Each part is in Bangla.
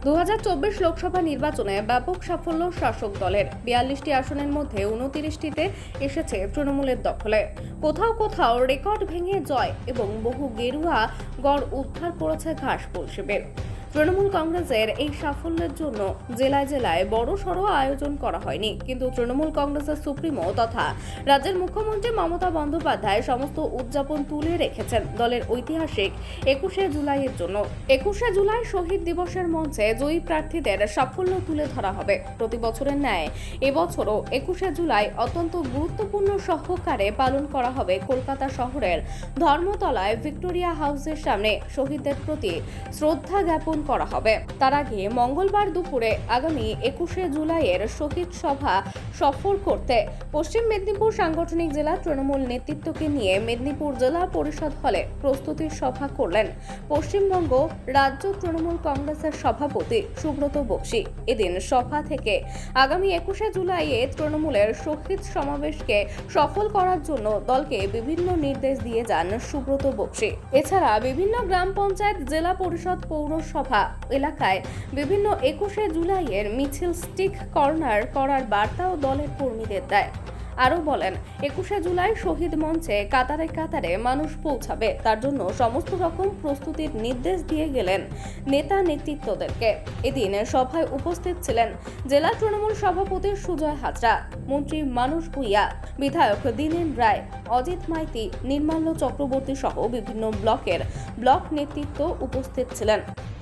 2024 লোকসভা নির্বাচনে ব্যাপক সাফল্য শাসক দলের 42টি আসনের মধ্যে 29টিতে এসেছে তৃণমূলের দখলে। কোথাও কোথাও রেকর্ড ভেঙে জয় এবং বহু গেরুয়া গড় উদ্ধার করেছে ঘাসফুল শিবির। তৃণমূল কংগ্রেসের এই সাফল্যের জন্য জেলায় জেলায় বড়সড় আয়োজন করা হয়নি, কিন্তু তৃণমূল কংগ্রেসের সুপ্রিমো তথা রাজ্যের মুখ্যমন্ত্রী মমতা বন্দ্যোপাধ্যায় সমস্ত উদযাপন তুলে রেখেছেন দলের ঐতিহাসিক 21শে জুলাইয়ের জন্য। 21শে জুলাই শহীদ দিবসের মঞ্চে জয়ী প্রার্থীদের সাফল্য তুলে ধরা হবে। প্রতি বছরের ন্যায় এবছরও 21শে জুলাই অত্যন্ত গুরুত্বপূর্ণ সহকারে পালন করা হবে। কলকাতা শহরের ধর্মতলায় ভিক্টোরিয়া হাউসের সামনে শহীদদের প্রতি শ্রদ্ধা জ্ঞাপন করা হবে। তার আগে মঙ্গলবার দুপুরে আগামী 21শে জুলাইয়ের শহীদ সভা সফর করতে পশ্চিম মেদিনীপুর সাংগঠনিক জেলা তৃণমূল নেতৃত্বকে নিয়ে মেদিনীপুর জেলা পরিষদ হলে প্রস্তুতির সভা করলেন পশ্চিমবঙ্গ রাজ্য তৃণমূল কংগ্রেসের সভাপতি সুব্রত বক্সী। এদিন সভা থেকে আগামী 21শে জুলাইয়ে তৃণমূলের শহীদ সমাবেশকে সফল করার জন্য দলকে বিভিন্ন নির্দেশ দিয়ে যান সুব্রত বক্সী। এছাড়া বিভিন্ন গ্রাম পঞ্চায়েত, জেলা পরিষদ, পৌরসভা এলাকায় বিভিন্ন 21শে জুলাইয়ের মিছিল স্টিক কর্নার করার বার্তাও দলের কর্মীদের দেয়। আরও বলেন, 21শে জুলাই শহীদ মঞ্চে কাতারে কাতারে মানুষ পৌঁছাবে, তার জন্য সমস্ত রকম প্রস্তুতির নির্দেশ দিয়ে গেলেন নেতা নেতৃত্বদেরকে। এদিন সভায় উপস্থিত ছিলেন জেলা তৃণমূল সভাপতি সুজয় হাজরা, মন্ত্রী মানুষ ভূঁইয়া, বিধায়ক দীনেন রায়, অজিত মাইতি, নির্মাল্য চক্রবর্তী সহ বিভিন্ন ব্লকের ব্লক নেতৃত্ব উপস্থিত ছিলেন।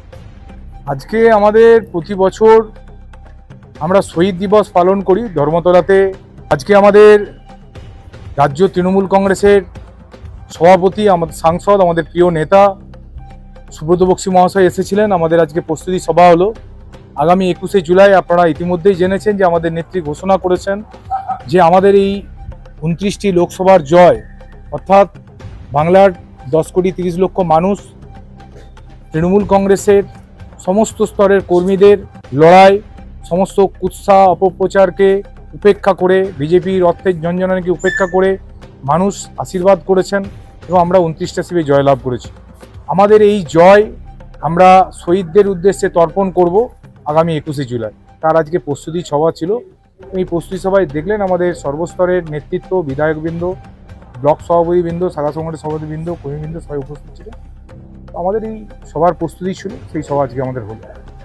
আজকে আমাদের প্রতি বছর আমরা শহীদ দিবস পালন করি ধর্মতলাতে। আজকে আমাদের রাজ্য তৃণমূল কংগ্রেসের সভাপতি, আমাদের সাংসদ, আমাদের প্রিয় নেতা সুব্রত বক্সী মহাশয় এসেছিলেন। আমাদের আজকে প্রস্তুতি সভা হলো। আগামী 21শে জুলাই আপনারা ইতিমধ্যেই জেনেছেন যে আমাদের নেত্রী ঘোষণা করেছেন যে আমাদের এই 29টি লোকসভার জয়, অর্থাৎ বাংলার 10,30,00,000 মানুষ, তৃণমূল কংগ্রেসের সমস্ত স্তরের কর্মীদের লড়াই, সমস্ত কুৎসা অপপ্রচারকে উপেক্ষা করে, বিজেপির অর্থের ঝঞ্ঝনাকে উপেক্ষা করে মানুষ আশীর্বাদ করেছেন এবং আমরা 29টা সিটে জয়লাভ করেছি। আমাদের এই জয় আমরা শহীদদের উদ্দেশ্যে তর্পণ করব আগামী 21শে জুলাই। তার আজকে প্রস্তুতি সভা ছিল। এই প্রস্তুতি সভায় দেখলেন আমাদের সর্বস্তরের নেতৃত্ব, বিধায়কবৃন্দ, ব্লক সভাপতিবৃন্দ, শাখা সংগঠনের সভাপতিবৃন্দ, কর্মীবৃন্দ সবাই উপস্থিত ছিলেন। আমাদের এই সবার প্রস্তুতি ছিল, সেই সভা আজকে আমাদের হলো।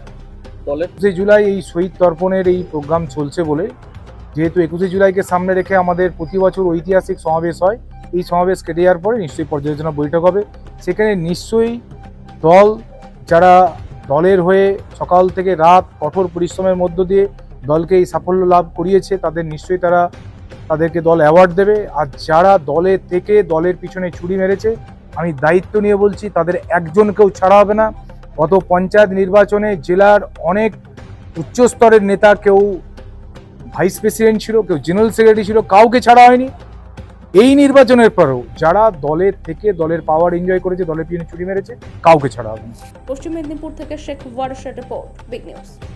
21শে জুলাই এই শহীদ তর্পণের এই প্রোগ্রাম চলছে বলে, যেহেতু 21শে জুলাইকে সামনে রেখে আমাদের প্রতি বছর ঐতিহাসিক সমাবেশ হয়, এই সমাবেশ কেটে যাওয়ার পরে নিশ্চয়ই পর্যালোচনা বৈঠক হবে। সেখানে নিশ্চয়ই দল, যারা দলের হয়ে সকাল থেকে রাত কঠোর পরিশ্রমের মধ্য দিয়ে দলকে এই সাফল্য লাভ করিয়েছে, তাদের নিশ্চয়ই তাদেরকে দল অ্যাওয়ার্ড দেবে। আর যারা দলের থেকে দলের পিছনে ছুরি মেরেছে, আমি দায়িত্ব নিয়ে বলছি, তাদের একজনকেও ছাড়া হবে না। গত পঞ্চায়েত নির্বাচনে জেলার অনেক উচ্চস্তরের নেতা, কেউ ভাইস প্রেসিডেন্ট ছিল, কেউ জেনারেল সেক্রেটারি ছিল, কাউকে ছাড়া হয়নি। এই নির্বাচনের পরেও যারা দলের থেকে দলের পাওয়ার এনজয় করেছে, দলের পিছনে ছুরি মেরেছে, কাউকে ছাড়া হবে না। পশ্চিম মেদিনীপুর থেকে শেখ ওয়ারশার রিপোর্ট, বিগ নিউজ।